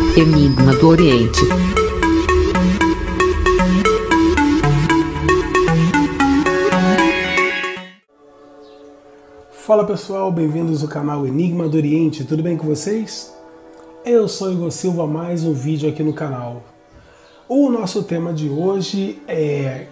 Enigma do Oriente. Fala pessoal, bem-vindos ao canal Enigma do Oriente, tudo bem com vocês? Eu sou Igor Silva, mais um vídeo aqui no canal. O nosso tema de hoje é: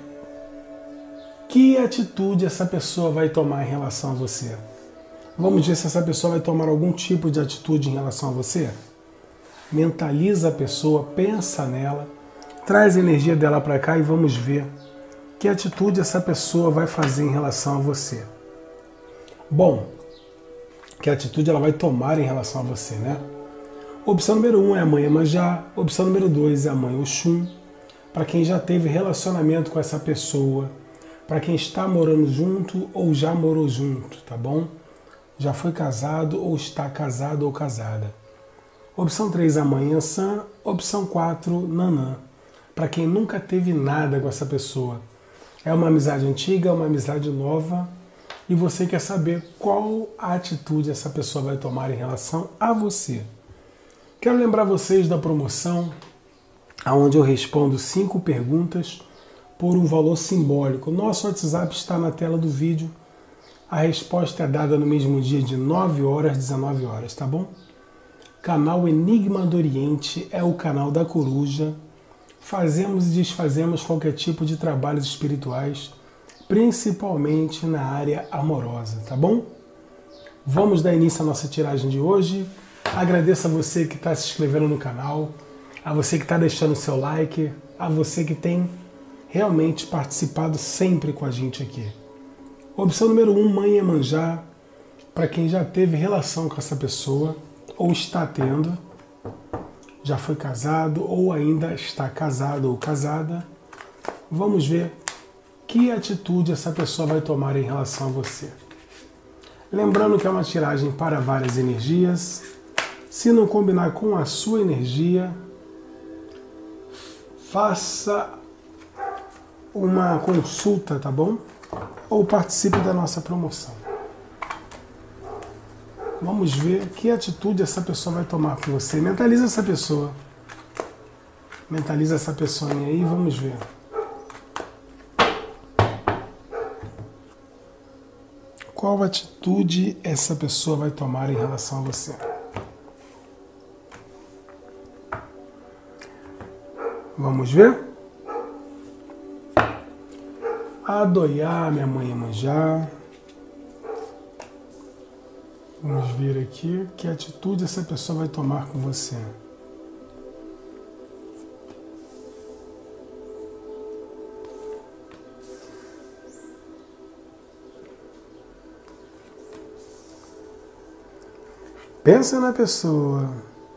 que atitude essa pessoa vai tomar em relação a você? Vamos ver se essa pessoa vai tomar algum tipo de atitude em relação a você? Mentaliza a pessoa, pensa nela, traz a energia dela para cá e vamos ver que atitude essa pessoa vai fazer em relação a você. Bom, que atitude ela vai tomar em relação a você, né? Opção número 1 é a mãe Iemanjá, opção número 2 é a mãe Oxum. Para quem já teve relacionamento com essa pessoa, para quem está morando junto ou já morou junto, tá bom? Já foi casado ou está casado ou casada. Opção 3, a mãe Iansã. Opção 4, Nanã. Para quem nunca teve nada com essa pessoa. É uma amizade antiga, é uma amizade nova. E você quer saber qual a atitude essa pessoa vai tomar em relação a você. Quero lembrar vocês da promoção, onde eu respondo 5 perguntas por um valor simbólico. Nosso WhatsApp está na tela do vídeo. A resposta é dada no mesmo dia de 9 horas, 19 horas, tá bom? Canal Enigma do Oriente é o canal da coruja. Fazemos e desfazemos qualquer tipo de trabalhos espirituais, principalmente na área amorosa, tá bom? Vamos dar início à nossa tiragem de hoje. Agradeço a você que está se inscrevendo no canal, a você que está deixando o seu like, a você que tem realmente participado sempre com a gente aqui. Opção número 1, mãe Iemanjá, para quem já teve relação com essa pessoa, ou está tendo, já foi casado, ou ainda está casado ou casada. Vamos ver que atitude essa pessoa vai tomar em relação a você. Lembrando que é uma tiragem para várias energias. Se não combinar com a sua energia, faça uma consulta, tá bom? Ou participe da nossa promoção. Vamos ver que atitude essa pessoa vai tomar com você. Mentaliza essa pessoa. Mentaliza essa pessoa aí e vamos ver. Qual atitude essa pessoa vai tomar em relação a você? Vamos ver? Adoiá, minha mãe Iemanjá. Vamos ver aqui que atitude essa pessoa vai tomar com você. Pensa na pessoa.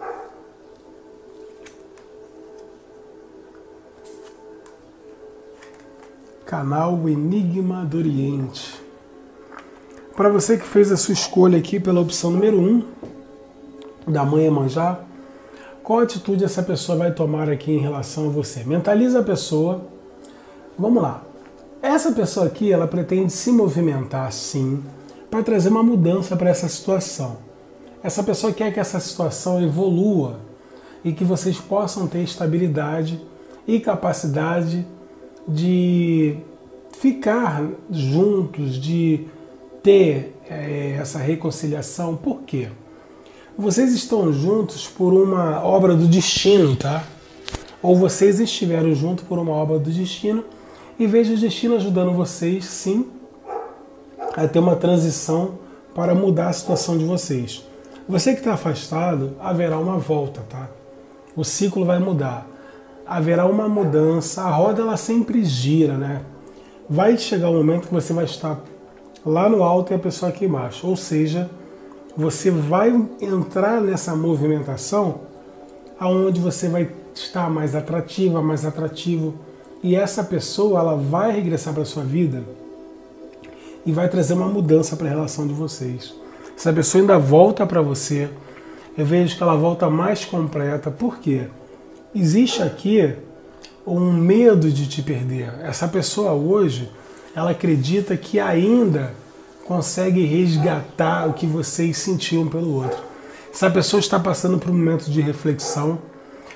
Canal Enigma do Oriente. Para você que fez a sua escolha aqui pela opção número 1, da mãe Iemanjá, qual atitude essa pessoa vai tomar aqui em relação a você? Mentaliza a pessoa. Vamos lá. Essa pessoa aqui, ela pretende se movimentar sim, para trazer uma mudança para essa situação. Essa pessoa quer que essa situação evolua e que vocês possam ter estabilidade e capacidade de ficar juntos, de ter essa reconciliação. Por quê? Vocês estão juntos por uma obra do destino, tá? Ou vocês estiveram juntos por uma obra do destino e veja o destino ajudando vocês, sim, a ter uma transição para mudar a situação de vocês. Você que está afastado, haverá uma volta, tá? O ciclo vai mudar. Haverá uma mudança, a roda ela sempre gira, né? Vai chegar um momento que você vai estar lá no alto e a pessoa aqui embaixo. Ou seja, você vai entrar nessa movimentação aonde você vai estar mais atrativa, mais atrativo. E essa pessoa ela vai regressar para a sua vida e vai trazer uma mudança para a relação de vocês. Essa pessoa ainda volta para você. Eu vejo que ela volta mais completa. Por quê? Existe aqui um medo de te perder. Essa pessoa hoje, ela acredita que ainda consegue resgatar o que vocês sentiam pelo outro. Essa pessoa está passando por um momento de reflexão,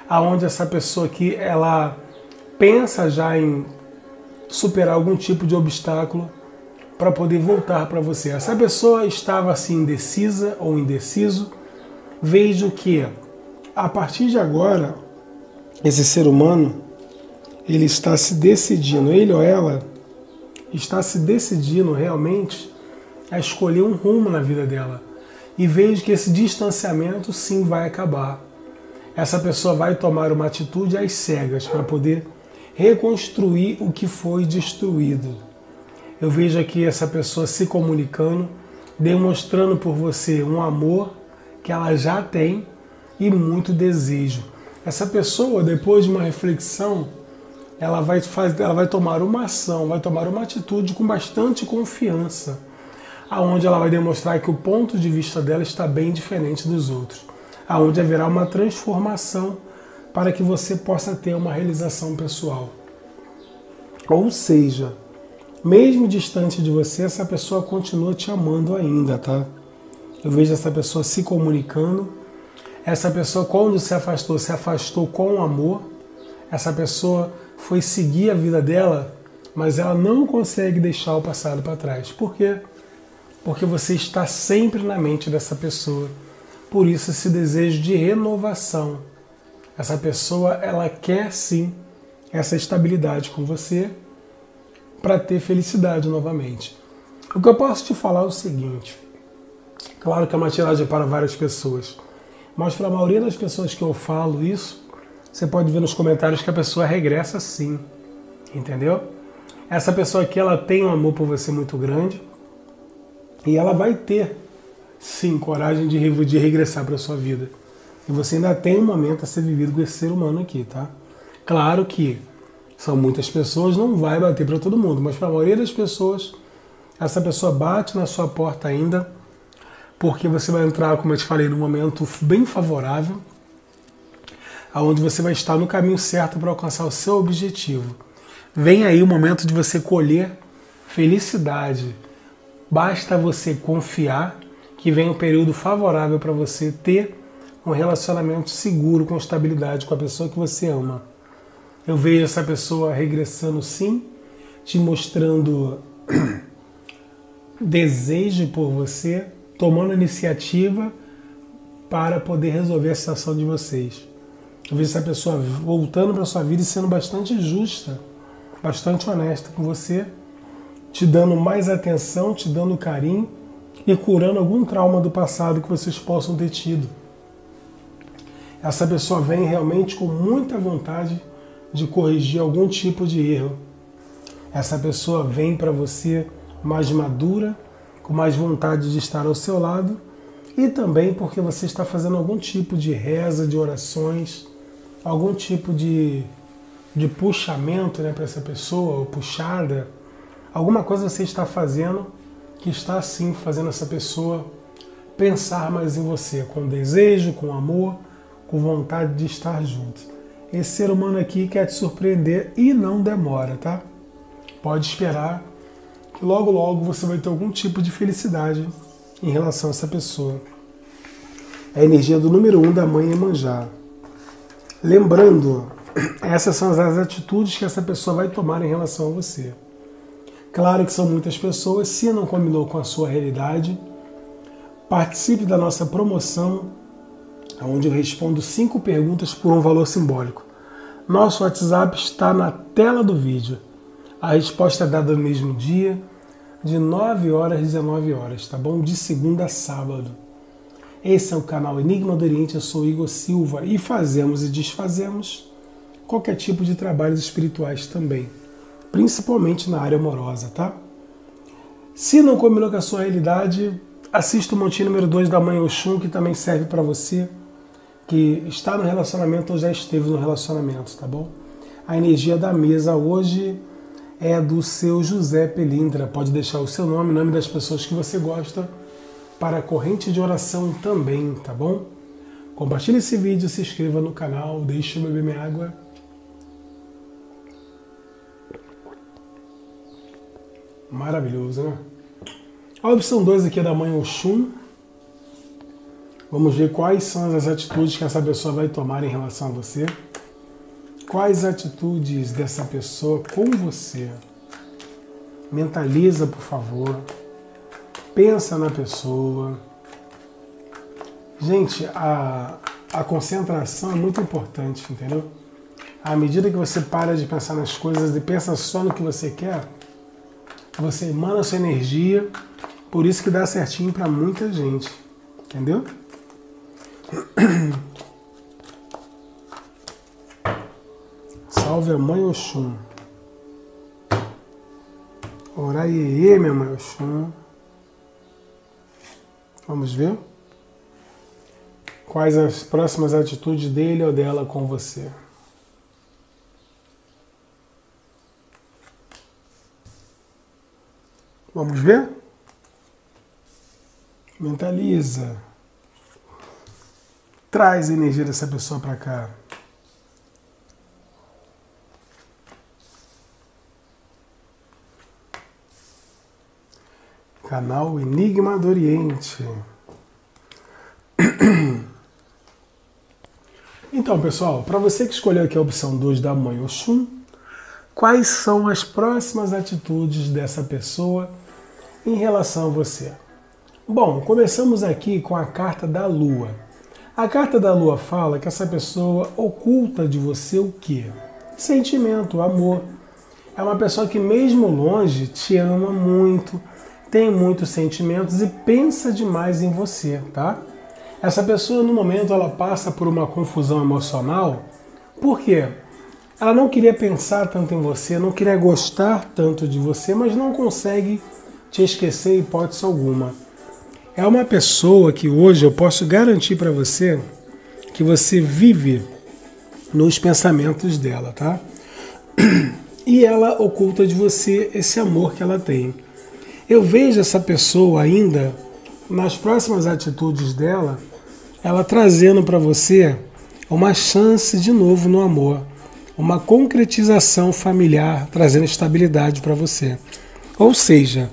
aonde essa pessoa aqui, ela pensa já em superar algum tipo de obstáculo para poder voltar para você. Essa pessoa estava assim indecisa ou indeciso. Vejo que a partir de agora, esse ser humano, ele está se decidindo, ele ou ela está se decidindo realmente a escolher um rumo na vida dela. E vejo que esse distanciamento sim vai acabar. Essa pessoa vai tomar uma atitude às cegas para poder reconstruir o que foi destruído. Eu vejo aqui essa pessoa se comunicando, demonstrando por você um amor que ela já tem e muito desejo. Essa pessoa, depois de uma reflexão, ela vai tomar uma ação, vai tomar uma atitude com bastante confiança, aonde ela vai demonstrar que o ponto de vista dela está bem diferente dos outros, aonde haverá uma transformação para que você possa ter uma realização pessoal. Ou seja, mesmo distante de você, essa pessoa continua te amando ainda, tá? Eu vejo essa pessoa se comunicando. Essa pessoa, quando se afastou com amor. Essa pessoa foi seguir a vida dela, mas ela não consegue deixar o passado para trás. Por quê? Porque você está sempre na mente dessa pessoa. Por isso esse desejo de renovação. Essa pessoa, ela quer sim essa estabilidade com você para ter felicidade novamente. O que eu posso te falar é o seguinte. Claro que é uma tiragem para várias pessoas, mas para a maioria das pessoas que eu falo isso, você pode ver nos comentários que a pessoa regressa sim, entendeu? Essa pessoa aqui, ela tem um amor por você muito grande e ela vai ter sim coragem de regressar para a sua vida. E você ainda tem um momento a ser vivido com esse ser humano aqui, tá? Claro que são muitas pessoas, não vai bater para todo mundo, mas para a maioria das pessoas, essa pessoa bate na sua porta ainda, porque você vai entrar, como eu te falei, num momento bem favorável, onde você vai estar no caminho certo para alcançar o seu objetivo. Vem aí o momento de você colher felicidade. Basta você confiar que vem um período favorável para você ter um relacionamento seguro, com estabilidade com a pessoa que você ama. Eu vejo essa pessoa regressando sim, te mostrando desejo por você, tomando iniciativa para poder resolver a situação de vocês. Eu vejo essa pessoa voltando para a sua vida e sendo bastante justa, bastante honesta com você, te dando mais atenção, te dando carinho e curando algum trauma do passado que vocês possam ter tido. Essa pessoa vem realmente com muita vontade de corrigir algum tipo de erro. Essa pessoa vem para você mais madura, com mais vontade de estar ao seu lado e também porque você está fazendo algum tipo de reza, de orações, algum tipo de puxamento, né, para essa pessoa, ou puxada. Alguma coisa você está fazendo que está sim fazendo essa pessoa pensar mais em você, com desejo, com amor, com vontade de estar junto. Esse ser humano aqui quer te surpreender e não demora, tá? Pode esperar que logo logo você vai ter algum tipo de felicidade em relação a essa pessoa. É a energia do número 1 da mãe Iemanjá. Lembrando, essas são as atitudes que essa pessoa vai tomar em relação a você. Claro que são muitas pessoas, se não combinou com a sua realidade, participe da nossa promoção, onde eu respondo 5 perguntas por um valor simbólico. Nosso WhatsApp está na tela do vídeo. A resposta é dada no mesmo dia, de 9 horas às 19 horas, tá bom? De segunda a sábado. Esse é o canal Enigma do Oriente, eu sou Igor Silva e fazemos e desfazemos qualquer tipo de trabalhos espirituais também, principalmente na área amorosa, tá? Se não combinou com a sua realidade, assista o montinho número 2 da Mãe Oxum, que também serve para você que está no relacionamento ou já esteve no relacionamento, tá bom? A energia da mesa hoje é do seu José Pelindra. Pode deixar o seu nome, o nome das pessoas que você gosta para a corrente de oração também, tá bom? Compartilhe esse vídeo, se inscreva no canal, deixe eu beber minha água. Maravilhoso, né? A opção 2 aqui é da Mãe Oxum. Vamos ver quais são as atitudes que essa pessoa vai tomar em relação a você. Quais atitudes dessa pessoa com você? Mentaliza, por favor. Pensa na pessoa. Gente, a concentração é muito importante, entendeu? À medida que você para de pensar nas coisas e pensa só no que você quer, você emana sua energia, por isso que dá certinho para muita gente, entendeu? Salve a Mãe Oxum. Oraiê, minha Mãe Oxum. Vamos ver? Quais as próximas atitudes dele ou dela com você? Vamos ver? Mentaliza. Traz a energia dessa pessoa para cá. Canal Enigma do Oriente. Então, pessoal, para você que escolheu aqui a opção 2 da Mãe Oxum, quais são as próximas atitudes dessa pessoa em relação a você? Bom, começamos aqui com a carta da Lua. A carta da Lua fala que essa pessoa oculta de você o quê? Sentimento, amor. É uma pessoa que mesmo longe te ama muito, tem muitos sentimentos e pensa demais em você, tá? Essa pessoa no momento ela passa por uma confusão emocional. Por quê? Ela não queria pensar tanto em você, não queria gostar tanto de você, mas não consegue te esquecer em hipótese alguma. É uma pessoa que hoje eu posso garantir para você que você vive nos pensamentos dela, tá? E ela oculta de você esse amor que ela tem. Eu vejo essa pessoa ainda, nas próximas atitudes dela, ela trazendo para você uma chance de novo no amor, uma concretização familiar, trazendo estabilidade para você. Ou seja,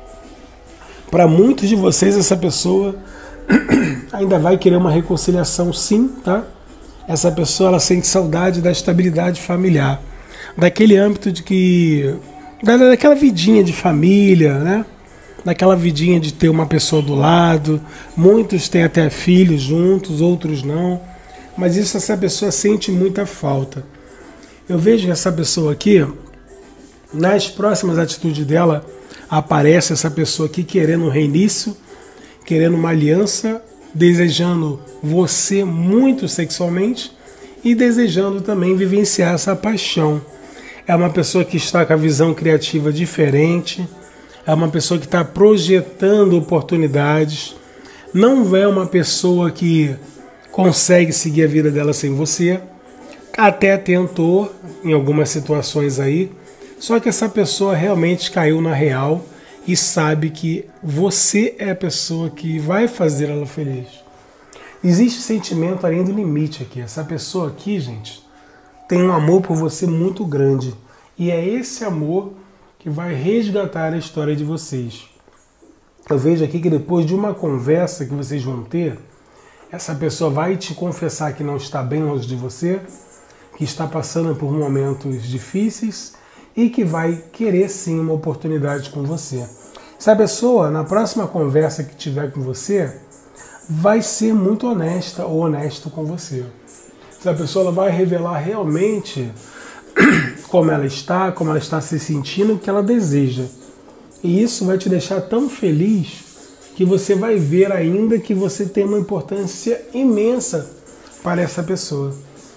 para muitos de vocês essa pessoa ainda vai querer uma reconciliação, sim, tá? Essa pessoa ela sente saudade da estabilidade familiar, daquele âmbito de que daquela vidinha de família, né? Daquela vidinha de ter uma pessoa do lado. Muitos têm até filhos juntos, outros não. Mas isso essa pessoa sente muita falta. Eu vejo essa pessoa aqui, nas próximas atitudes dela, aparece essa pessoa aqui querendo um reinício, querendo uma aliança, desejando você muito sexualmente e desejando também vivenciar essa paixão. É uma pessoa que está com a visão criativa diferente, é uma pessoa que está projetando oportunidades, não é uma pessoa que consegue seguir a vida dela sem você, até tentou em algumas situações aí, só que essa pessoa realmente caiu na real e sabe que você é a pessoa que vai fazer ela feliz. Existe sentimento além do limite aqui. Essa pessoa aqui, gente, tem um amor por você muito grande. E é esse amor que vai resgatar a história de vocês. Eu vejo aqui que depois de uma conversa que vocês vão ter, essa pessoa vai te confessar que não está bem longe de você, que está passando por momentos difíceis e que vai querer sim uma oportunidade com você. Se a pessoa, na próxima conversa que tiver com você, vai ser muito honesta ou honesto com você. Se a pessoa ela vai revelar realmente como ela está se sentindo, o que ela deseja. E isso vai te deixar tão feliz que você vai ver ainda que você tem uma importância imensa para essa pessoa.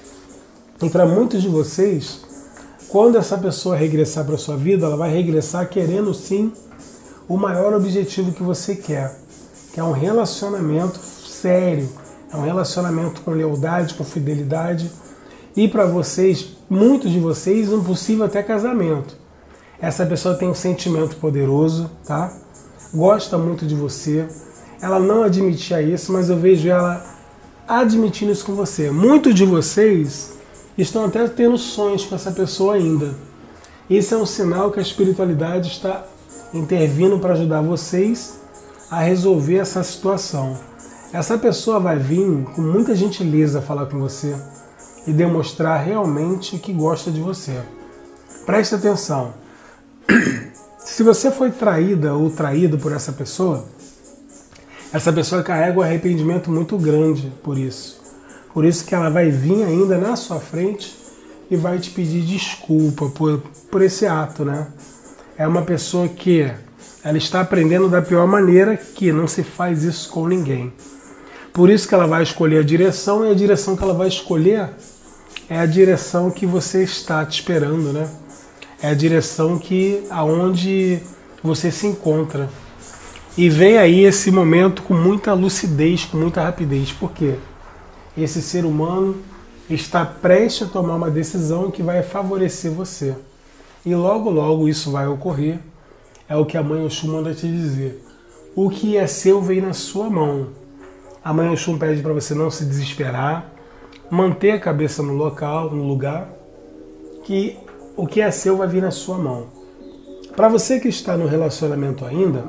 E para muitos de vocês, quando essa pessoa regressar para a sua vida, ela vai regressar querendo sim o maior objetivo que você quer, que é um relacionamento sério, é um relacionamento com lealdade, com fidelidade. E para vocês, muitos de vocês, um possível até casamento. Essa pessoa tem um sentimento poderoso, tá? Gosta muito de você. Ela não admitia isso, mas eu vejo ela admitindo isso com você. Muitos de vocês estão até tendo sonhos com essa pessoa ainda. Isso é um sinal que a espiritualidade está intervindo para ajudar vocês a resolver essa situação. Essa pessoa vai vir com muita gentileza falar com você e demonstrar realmente que gosta de você. Preste atenção. Se você foi traída ou traído por essa pessoa carrega um arrependimento muito grande por isso. Por isso que ela vai vir ainda na sua frente e vai te pedir desculpa por esse ato, né? É uma pessoa que ela está aprendendo da pior maneira, que não se faz isso com ninguém. Por isso que ela vai escolher a direção, e a direção que ela vai escolher é a direção que você está te esperando, né? É a direção aonde você se encontra. E vem aí esse momento com muita lucidez, com muita rapidez. Por quê? Esse ser humano está prestes a tomar uma decisão que vai favorecer você. E logo, logo isso vai ocorrer. É o que a Mãe Oxum manda te dizer. O que é seu vem na sua mão. A Mãe Oxum pede para você não se desesperar, manter a cabeça no local, no lugar, que o que é seu vai vir na sua mão. Para você que está no relacionamento ainda,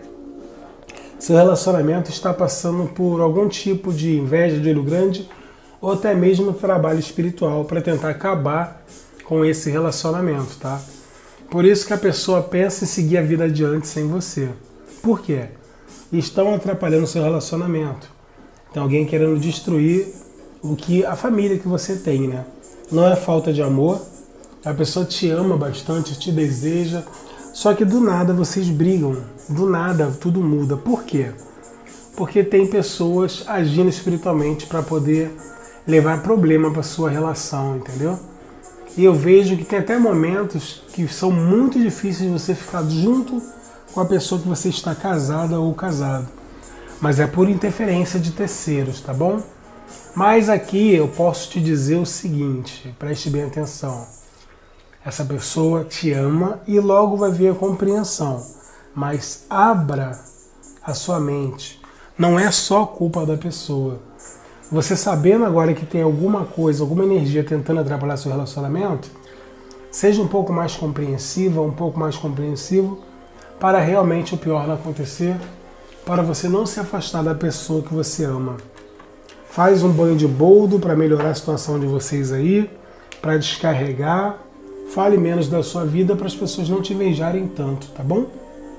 seu relacionamento está passando por algum tipo de inveja de olho grande ou até mesmo trabalho espiritual para tentar acabar com esse relacionamento, tá? Por isso que a pessoa pensa em seguir a vida adiante sem você. Por quê? Estão atrapalhando o seu relacionamento. Tem alguém querendo destruir a família que você tem, né? Não é falta de amor, a pessoa te ama bastante, te deseja, só que do nada vocês brigam, do nada tudo muda. Por quê? Porque tem pessoas agindo espiritualmente para poder levar problema para sua relação, entendeu? E eu vejo que tem até momentos que são muito difíceis de você ficar junto com a pessoa que você está casada ou casado. Mas é por interferência de terceiros, tá bom? Mas aqui eu posso te dizer o seguinte, preste bem atenção. Essa pessoa te ama e logo vai vir a compreensão. Mas abra a sua mente. Não é só culpa da pessoa. Você sabendo agora que tem alguma coisa, alguma energia tentando atrapalhar seu relacionamento, seja um pouco mais compreensiva, um pouco mais compreensivo, para realmente o pior não acontecer, para você não se afastar da pessoa que você ama. Faz um banho de boldo para melhorar a situação de vocês aí, para descarregar, fale menos da sua vida para as pessoas não te invejarem tanto, tá bom?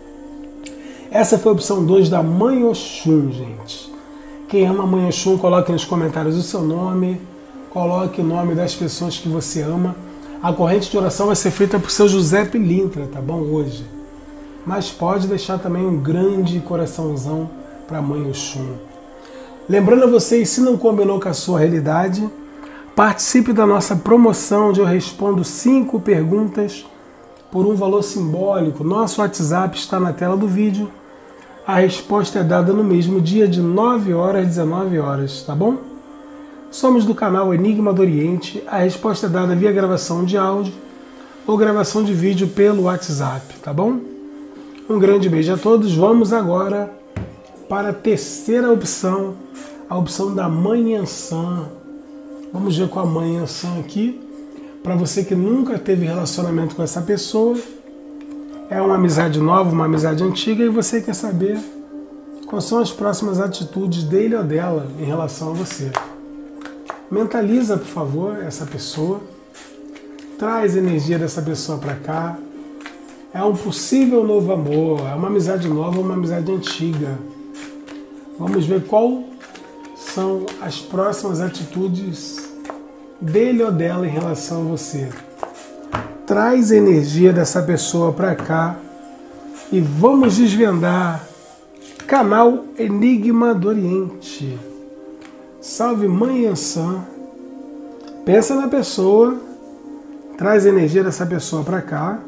Essa foi a opção 2 da Mãe Oxum, gente. Quem ama a Mãe Oxum, coloque nos comentários o seu nome, coloque o nome das pessoas que você ama. A corrente de oração vai ser feita por seu José Pilintra, tá bom? Hoje. Mas pode deixar também um grande coraçãozão para a Mãe Oxum. Lembrando a vocês, se não combinou com a sua realidade, participe da nossa promoção onde eu respondo 5 perguntas por um valor simbólico. Nosso WhatsApp está na tela do vídeo. A resposta é dada no mesmo dia de 9 horas às 19 horas, tá bom? Somos do canal Enigma do Oriente. A resposta é dada via gravação de áudio ou gravação de vídeo pelo WhatsApp, tá bom? Um grande beijo a todos. Vamos agora para a terceira opção, a opção da Mãe Yansan. Vamos ver com a Mãe Yansan aqui. Para você que nunca teve relacionamento com essa pessoa, é uma amizade nova, uma amizade antiga, e você quer saber quais são as próximas atitudes dele ou dela em relação a você. Mentaliza, por favor, essa pessoa. Traz a energia dessa pessoa para cá. É um possível novo amor, é uma amizade nova, uma amizade antiga. Vamos ver qual são as próximas atitudes dele ou dela em relação a você. Traz a energia dessa pessoa para cá e vamos desvendar. Canal Enigma do Oriente. Salve Mãe Yansan. Pensa na pessoa, traz a energia dessa pessoa para cá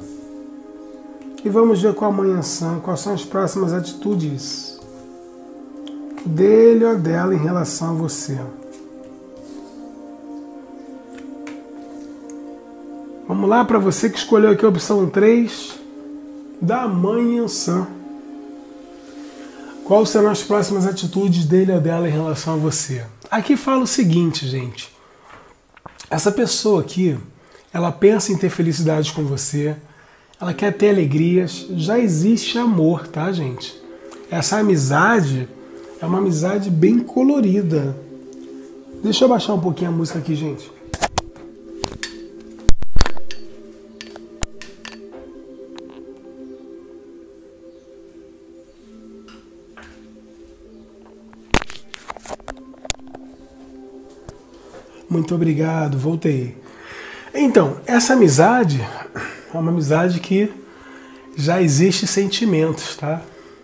e vamos ver com a Mãe Yansan quais são as próximas atitudes dele ou dela em relação a você. Vamos lá, para você que escolheu aqui a opção 3 da Mãe Yansan. Quais serão as próximas atitudes dele ou dela em relação a você? Aqui fala o seguinte, gente. Essa pessoa aqui, ela pensa em ter felicidade com você, ela quer ter alegrias, já existe amor, tá, gente? Essa amizade É uma amizade bem colorida. Deixa eu baixar um pouquinho a música aqui, gente. Muito obrigado, voltei. Então, essa amizade é uma amizade que já existe sentimentos, tá?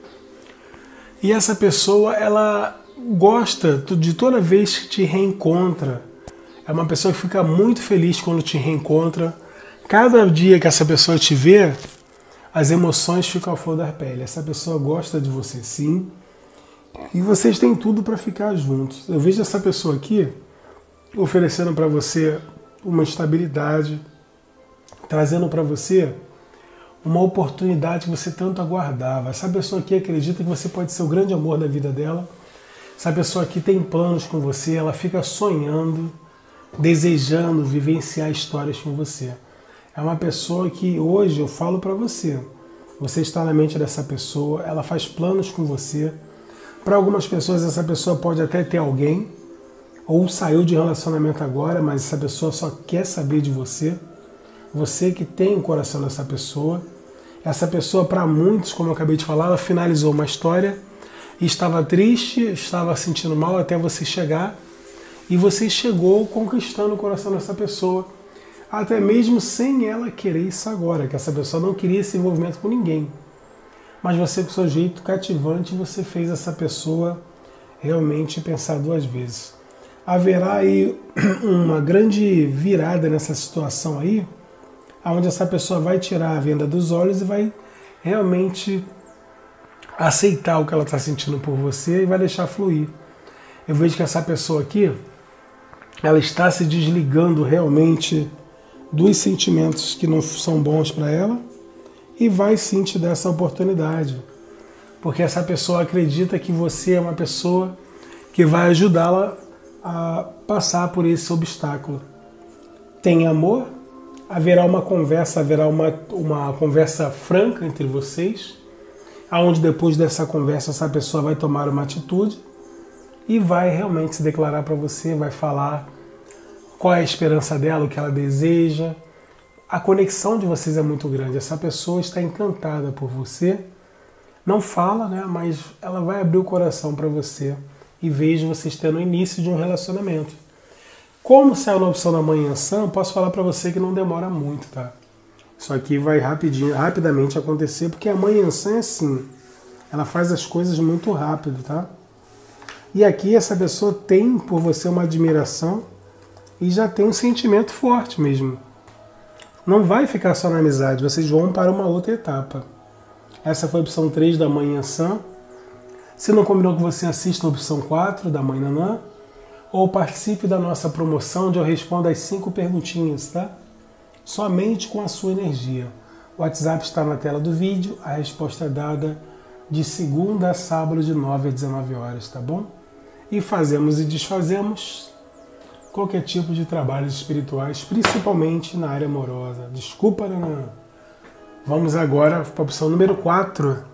E essa pessoa, ela gosta de toda vez que te reencontra. É uma pessoa que fica muito feliz quando te reencontra. Cada dia que essa pessoa te vê, as emoções ficam à flor da pele. Essa pessoa gosta de você, sim. E vocês têm tudo para ficar juntos. Eu vejo essa pessoa aqui oferecendo para você uma estabilidade, trazendo para você uma oportunidade que você tanto aguardava. Essa pessoa aqui acredita que você pode ser o grande amor da vida dela. Essa pessoa aqui tem planos com você, ela fica sonhando, desejando vivenciar histórias com você. É uma pessoa que hoje eu falo para você, você está na mente dessa pessoa, ela faz planos com você. Para algumas pessoas essa pessoa pode até ter alguém, ou saiu de relacionamento agora, mas essa pessoa só quer saber de você. Você que tem o coração dessa pessoa. Essa pessoa, para muitos, como eu acabei de falar, ela finalizou uma história e estava triste, estava sentindo mal até você chegar. E você chegou conquistando o coração dessa pessoa, até mesmo sem ela querer isso agora, que essa pessoa não queria esse envolvimento com ninguém. Mas você, com o seu jeito cativante, você fez essa pessoa realmente pensar duas vezes. Haverá aí uma grande virada nessa situação aí, onde essa pessoa vai tirar a venda dos olhos e vai realmente aceitar o que ela está sentindo por você e vai deixar fluir. Eu vejo que essa pessoa aqui, ela está se desligando realmente dos sentimentos que não são bons para ela e vai sim te dar essa oportunidade. Porque essa pessoa acredita que você é uma pessoa que vai ajudá-la a passar por esse obstáculo. Tem amor, haverá uma conversa franca entre vocês, aonde depois dessa conversa essa pessoa vai tomar uma atitude e vai realmente se declarar para você, vai falar qual é a esperança dela, o que ela deseja. A conexão de vocês é muito grande, essa pessoa está encantada por você, não fala, né, mas ela vai abrir o coração para você. E vejo vocês tendo o início de um relacionamento. Como saiu na opção da Mãe Yansan, posso falar para você que não demora muito, tá? Isso aqui vai rapidamente acontecer, porque a Mãe Yansan é assim. Ela faz as coisas muito rápido, tá? E aqui essa pessoa tem por você uma admiração e já tem um sentimento forte mesmo. Não vai ficar só na amizade, vocês vão para uma outra etapa. Essa foi a opção 3 da Mãe Yansan. Se não combinou com você, assista a opção 4 da Mãe Nanã ou participe da nossa promoção onde eu respondo as 5 perguntinhas, tá? Somente com a sua energia. O WhatsApp está na tela do vídeo, a resposta é dada de segunda a sábado de 9 a 19 horas, tá bom? E fazemos e desfazemos qualquer tipo de trabalhos espirituais, principalmente na área amorosa. Desculpa, Nanã. Vamos agora para a opção número 4.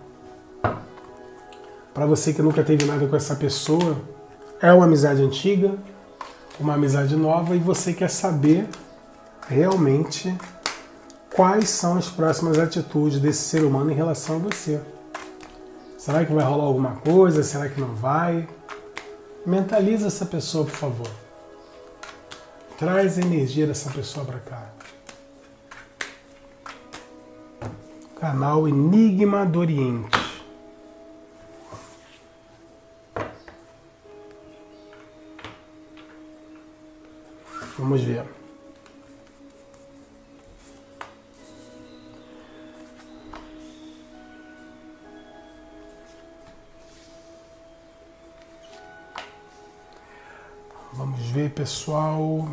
Para você que nunca teve nada com essa pessoa, é uma amizade antiga, uma amizade nova, e você quer saber realmente quais são as próximas atitudes desse ser humano em relação a você. Será que vai rolar alguma coisa? Será que não vai? Mentaliza essa pessoa, por favor. Traz a energia dessa pessoa para cá. Canal Enigma do Oriente. Vamos ver. Vamos ver, pessoal.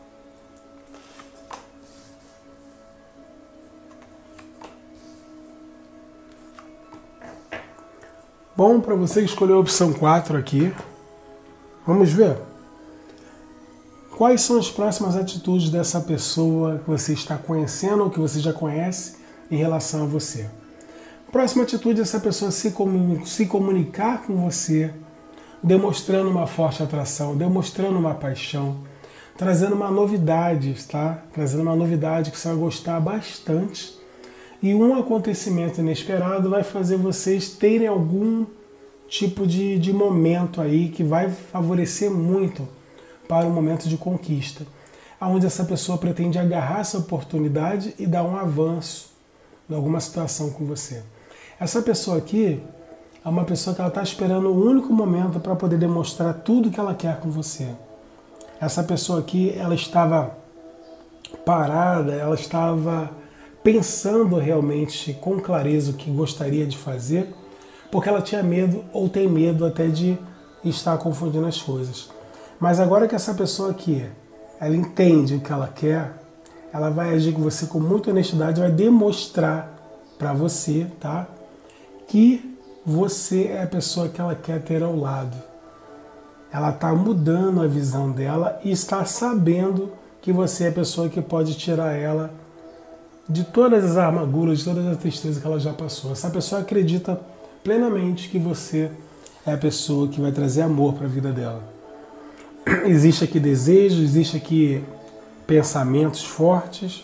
Bom, para você escolher a opção 4 aqui, vamos ver. Quais são as próximas atitudes dessa pessoa que você está conhecendo ou que você já conhece em relação a você? Próxima atitude é essa pessoa se comunicar com você demonstrando uma forte atração, demonstrando uma paixão, trazendo uma novidade, tá? Trazendo uma novidade que você vai gostar bastante. E um acontecimento inesperado vai fazer vocês terem algum tipo de momento aí que vai favorecer muito para o momento de conquista, onde essa pessoa pretende agarrar essa oportunidade e dar um avanço em alguma situação com você. Essa pessoa aqui é uma pessoa que ela está esperando o único momento para poder demonstrar tudo que ela quer com você. Essa pessoa aqui, ela estava parada, ela estava pensando realmente com clareza o que gostaria de fazer, porque ela tinha medo ou tem medo até de estar confundindo as coisas. Mas agora que essa pessoa aqui, ela entende o que ela quer, ela vai agir com você com muita honestidade, vai demonstrar para você, tá, que você é a pessoa que ela quer ter ao lado. Ela está mudando a visão dela e está sabendo que você é a pessoa que pode tirar ela de todas as amarguras, de todas as tristezas que ela já passou. Essa pessoa acredita plenamente que você é a pessoa que vai trazer amor para a vida dela. Existe aqui desejo, existe aqui pensamentos fortes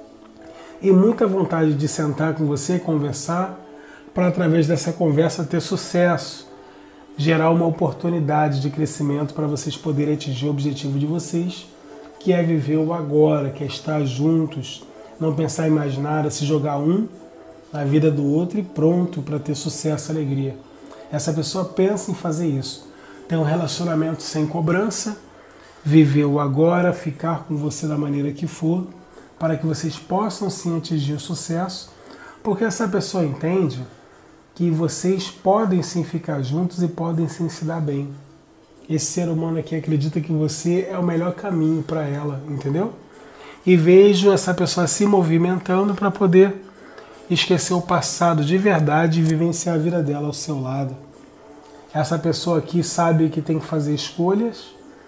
e muita vontade de sentar com você e conversar para, através dessa conversa, ter sucesso, gerar uma oportunidade de crescimento para vocês poderem atingir o objetivo de vocês, que é viver o agora, que é estar juntos, não pensar em mais nada, se jogar um na vida do outro e pronto para ter sucesso e alegria. Essa pessoa pensa em fazer isso. Ter um relacionamento sem cobrança, viver o agora, ficar com você da maneira que for, para que vocês possam sim atingir o sucesso, porque essa pessoa entende que vocês podem sim ficar juntos e podem sim se dar bem. Esse ser humano aqui acredita que você é o melhor caminho para ela, entendeu? E vejo essa pessoa se movimentando para poder esquecer o passado de verdade e vivenciar a vida dela ao seu lado. Essa pessoa aqui sabe que tem que fazer escolhas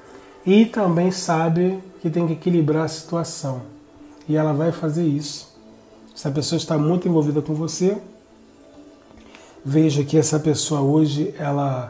e também sabe que tem que equilibrar a situação. E ela vai fazer isso. Essa pessoa está muito envolvida com você. Veja que essa pessoa hoje, ela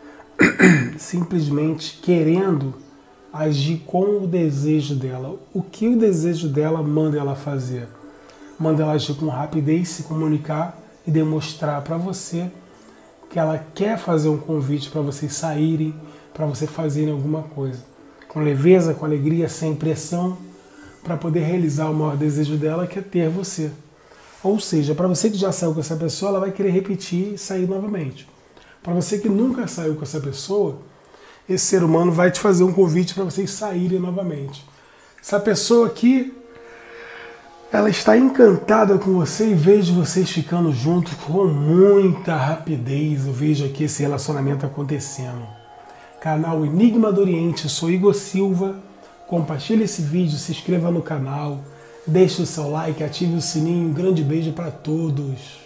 simplesmente querendo agir com o desejo dela. O que o desejo dela manda ela fazer? Manda ela agir com rapidez, se comunicar e demonstrar para você que ela quer fazer um convite para vocês saírem, para vocês fazerem alguma coisa. Com leveza, com alegria, sem pressão, para poder realizar o maior desejo dela, que é ter você. Ou seja, para você que já saiu com essa pessoa, ela vai querer repetir e sair novamente. Para você que nunca saiu com essa pessoa, esse ser humano vai te fazer um convite para vocês saírem novamente. Essa pessoa aqui, ela está encantada com você e vejo vocês ficando juntos com muita rapidez. Eu vejo aqui esse relacionamento acontecendo. Canal Enigma do Oriente, eu sou Igor Silva. Compartilhe esse vídeo, se inscreva no canal, deixe o seu like, ative o sininho. Um grande beijo para todos.